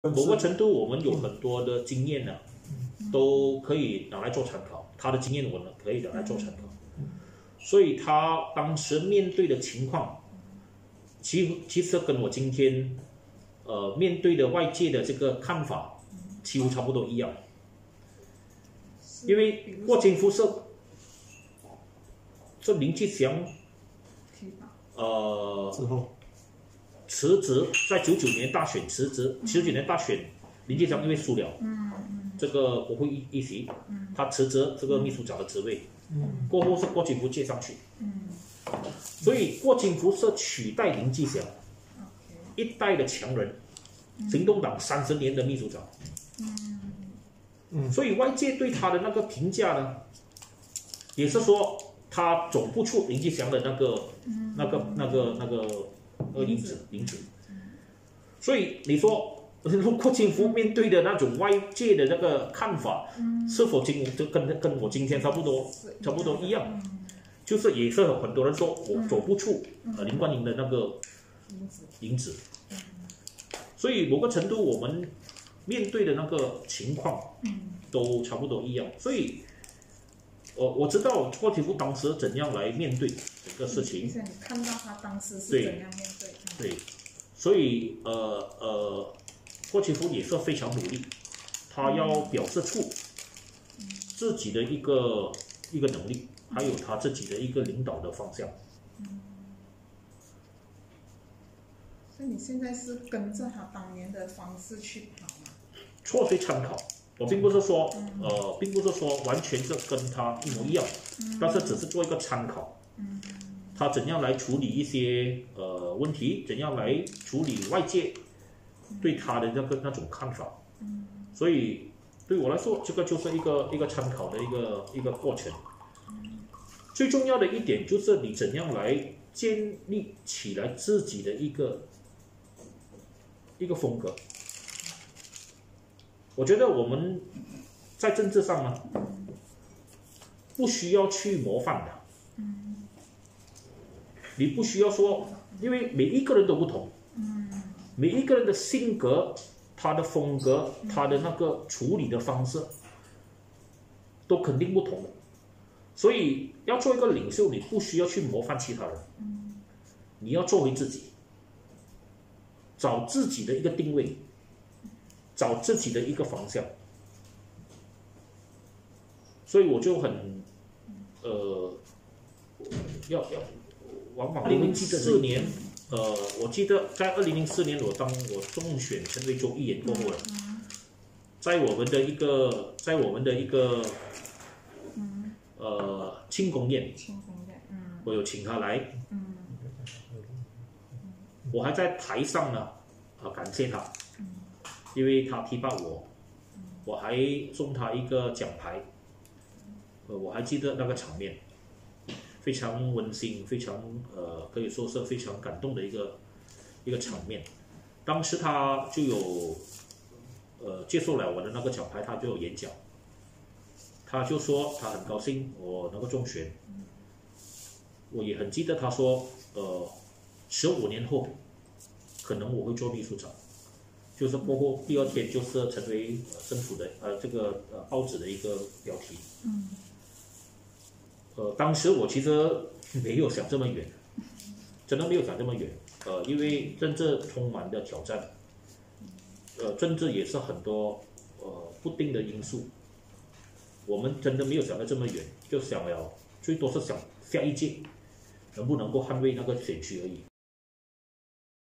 某个程度，我们有很多的经验呢，都可以拿来做参考。他的经验我们可以拿来做参考，所以他当时面对的情况，其实跟我今天面对的外界的这个看法，几乎差不多一样。因为过金辐射，这林志祥之后辞职，在99年大选辞职，99年大选，林志祥因为输了，这个国会议席，他辞职这个秘书长的职位，过后是郭金福接上去，所以郭金福是取代林志祥，一代的强人，行动党30年的秘书长，所以外界对他的那个评价呢，也是说他走不出林志祥的那个因子，所以你说郭金福面对的那种外界的那个看法，是否跟我今天差不多一样？就是也是有很多人说我走不出林冠英的那个因子，所以某个程度我们面对的那个情况都差不多一样，所以我知道郭金福当时怎样来面对整个事情。 你看到他当时是怎样面对？ 对，所以郭金福也是非常努力，他要表示出自己的一个能力，还有他自己的一个领导的方向。 所以你现在是跟着他当年的方式去跑吗？ 错随参考，我并不是说完全是跟他一模一样，但是只是做一个参考。他怎样来处理一些问题，怎样来处理外界对他的那种看法，所以对我来说，这个就是一个参考的一个过程。最重要的一点就是你怎样来建立起来自己的一个风格。我觉得我们在政治上呢，不需要去模仿的。你不需要说，因为每一个人都不同，每一个人的性格、他的风格、他的那个处理的方式，都肯定不同的。所以要做一个领袖，你不需要去模仿其他人，你要做回自己，找自己的一个定位，找自己的一个方向。所以我就很往往你会记得4年，我记得在2004年我中选成为州议员过后了，在我们的一个庆功宴，我有请他来，我还在台上呢，感谢他，因为他提拔我，我还送他一个奖牌，我还记得那个场面。非常温馨，非常可以说是非常感动的一个场面。当时他就有接受了我的那个奖牌，他就有演讲，他就说他很高兴我能够中选。我也很记得他说15年后可能我会做秘书长，就是过后第2天就是成为政府的这个报纸的一个标题。当时我其实没有想这么远，真的没有想这么远。因为政治充满了挑战，政治也是很多不定的因素。我们真的没有想到这么远，就想了最多是想下一届能不能够捍卫那个选区而已。